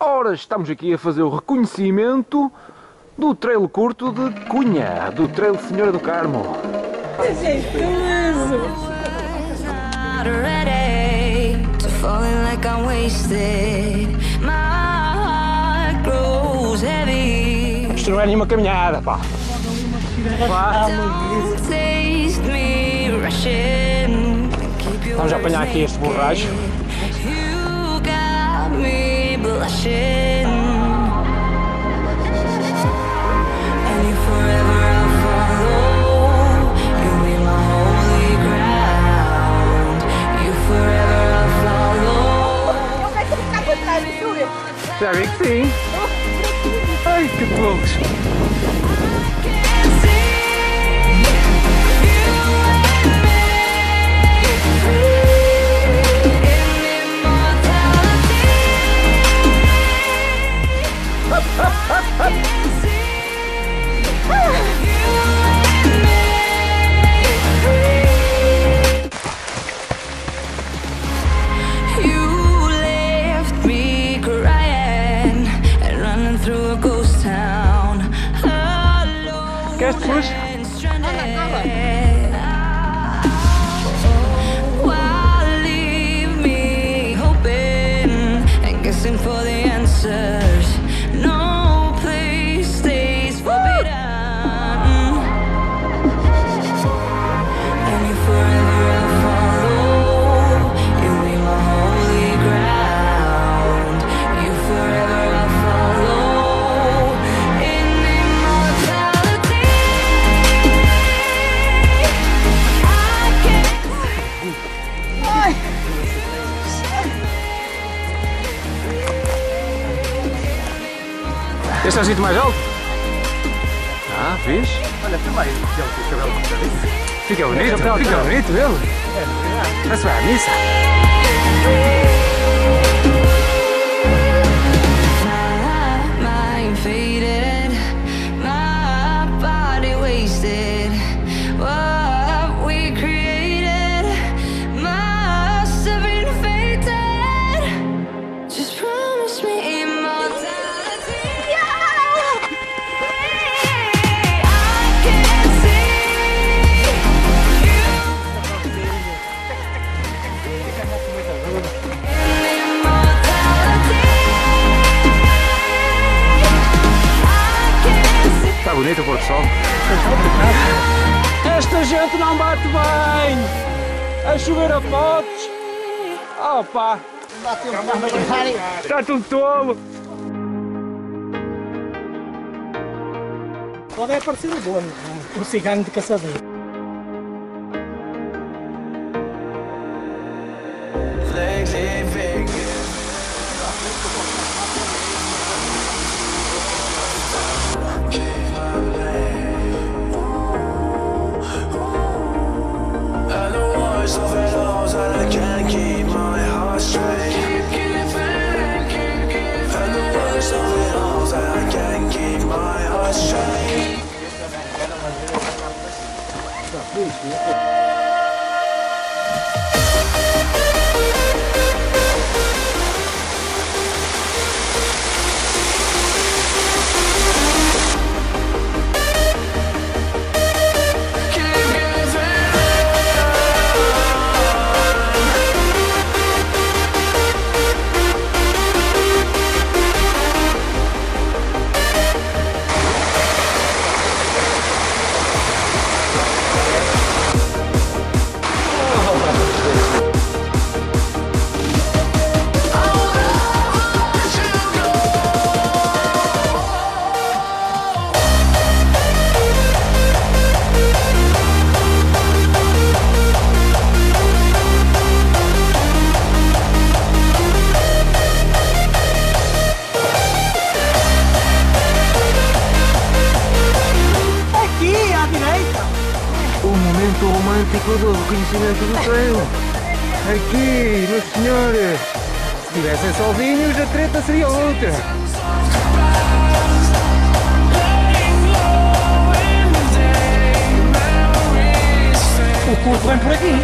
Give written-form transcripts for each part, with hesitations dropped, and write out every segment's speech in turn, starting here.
Ora, estamos aqui a fazer o reconhecimento do trail curto de Cunha, do trail Senhora do Carmo. Que jeitoso! Isto não é nenhuma caminhada, pá. Vamos apanhar aqui este borracho. Já vi que sim. Ai, que poucos. Queres depois? Este é o sítio mais alto? Ah, fiz? Olha, filma aí, tem o cabelo cortadinho. Fica bonito ele. Parece bem a missa. Está bonito o pôr do sol. Esta gente não bate bem! A chover a potes! Opa! Está tudo tolo! Pode aparecer o dono, o cigano de caçador. Momento romântico do reconhecimento do trail. Aqui, meus senhores. Se estivessem sozinhos, a treta seria outra. O curto vem por aqui.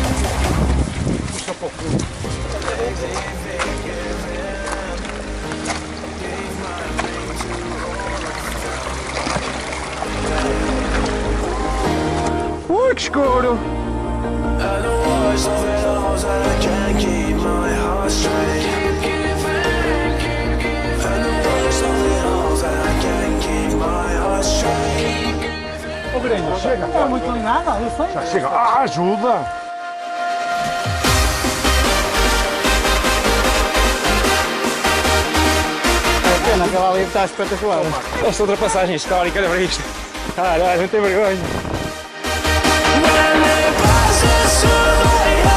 Puxa para o curto. escuro. Ô, Breno, chega. Não é muito nada, eu sei. Já chega. Ah, ajuda. Aquela ali está espetacular. Esta ultrapassagem histórica, olha para isto. Caralho, não tem vergonha. When it passes through my